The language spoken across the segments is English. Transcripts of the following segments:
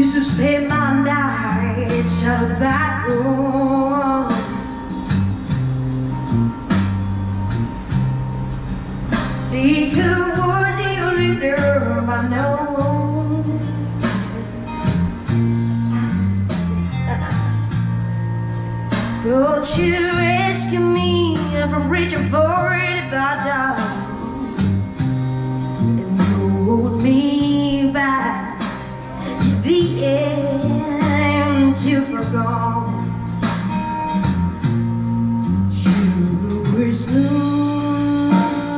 used to spend my nights out of the back room. The good words you reserve, I know. Won't you rescue me from reaching for it about time and hold me back to the end to forgone? You were smooth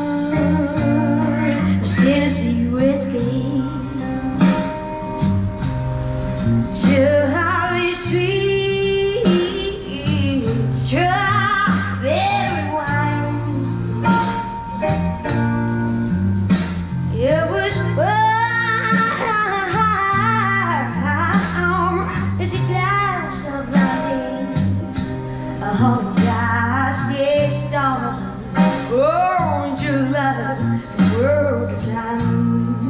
as Tennessee whiskey, strawberry sweet, strawberry wine. It was warm as a glass of wine, a whole dusty star. Oh, you love the world of time.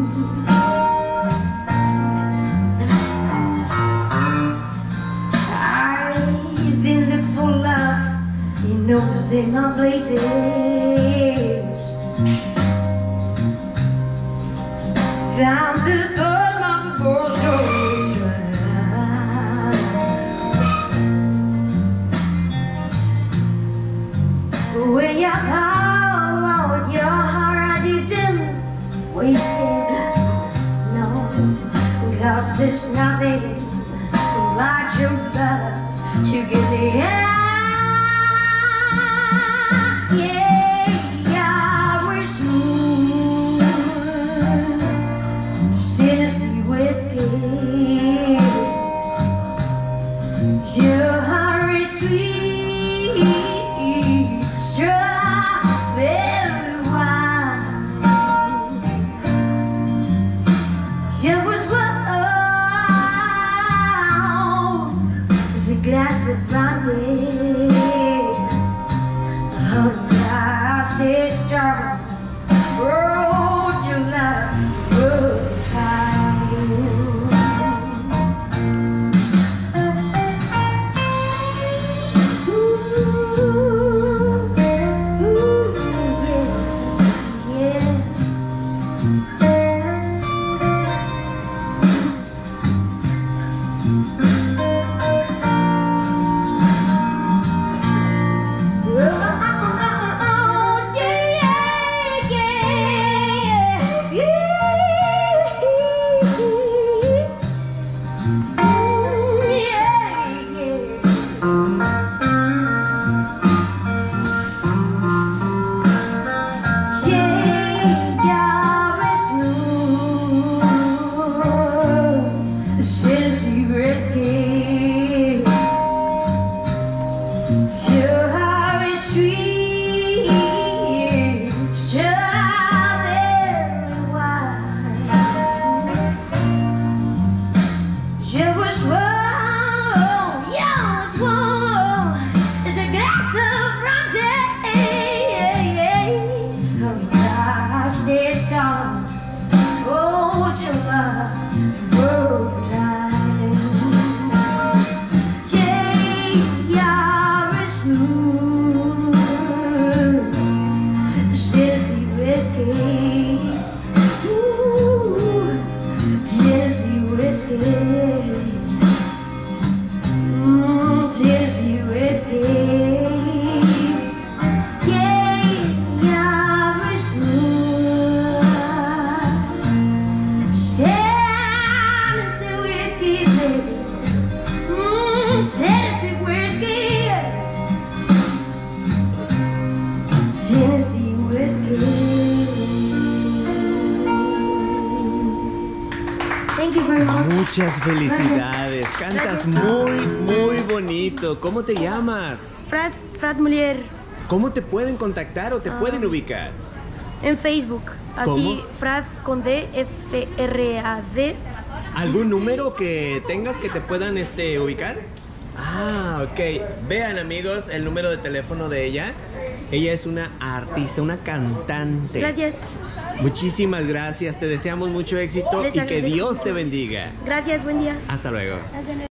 I've been looking for love, you know, to save my places. Found the bottom of the world's shores. Way up high, your heart you didn't waste it, no, because there's nothing like your love to give me out. Yeah, we're smooth, Tennessee whiskey. Your heart is sweet, strawberry wine. It was warm as a glass of brandy, a glass is strong. Oh, you love good time. Tennessee whiskey, your heart is sweet, strawberry wine. You was warm, you was warm as a glass of brandy. Come last is gone. Oh, you love world. Tennessee whiskey, ooh, Tennessee whiskey, Tennessee whiskey. Yeah, we're smooth, Tennessee whiskey, baby, Tennessee whiskey, Tennessee whiskey. Thank you very much. Muchas felicidades. Cantas muy bonito. ¿Cómo te llamas? Frat Muller. ¿Cómo te pueden contactar o te pueden ubicar? En Facebook. Así, ¿Cómo? Frad con D, F-R-A-D. ¿Algún número que tengas que te puedan ubicar? Ah, ok. Vean, amigos, el número de teléfono de ella. Ella es una artista, una cantante. Gracias. Muchísimas gracias, te deseamos mucho éxito Les y que agradezco Dios mucho. te bendiga. Gracias, buen día. Hasta luego. Hasta luego.